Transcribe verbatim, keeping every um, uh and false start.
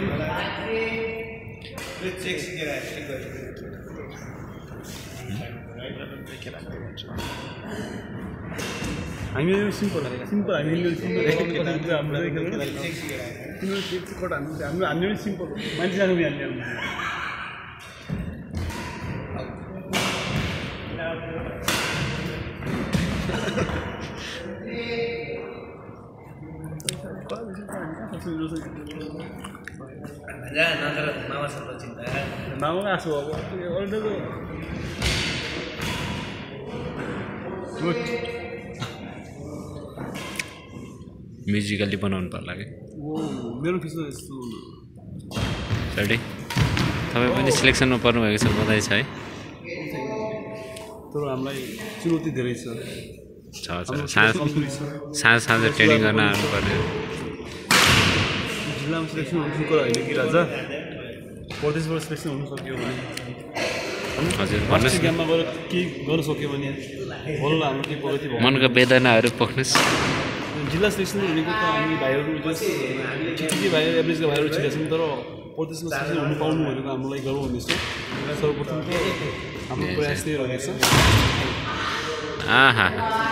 check सिकेर check गर्छु हामीले सिम्पल सिम्पल हामीले सिम्पल हाम्रो चेक सिकेर तिम्रो चेक कट हान्नु हाम्रो हामीले सिम्पल मान्छे जानु हाल्ने जा नत्र मामासँग चिन्ता मामाको आसु अब अल्टो म्युजिकली बनाउनु पर्ला कि मेरो फिसमा यस्तो सरी तपाईँ पनि सिलेक्सनमा पर्नुभएको छ बधाई छ है तर हामीलाई चुनौती धेरै छ छ साँझ साँझ साँझ ट्रेनिङ गर्न आउनुपर्ने जिल्लामा सिलेक्सन हुनु कुरा होइन कि राजा प्रदेशबाट सिलेक्सन हुनु सक्यो भने हजुर भन्नुहोस् गेममा गएर केही गर्न सक्यो भने बल्ल हाम्रो केही प्रगति भयो मनका वेदनाहरू पोख्नुहोस् जिल्ला सिलेक्सन भनेको त हामी भाइहरू ठिकै भाइ एभरेजका भाइहरू छिरेछौँ तर प्रदेशमा सिलेक्सन हुनु पाउनु भनेको हाम्रो लागि गर्व हुनेछ सर्वप्रथम त हाम्रो प्रयास नै रहेछ आहा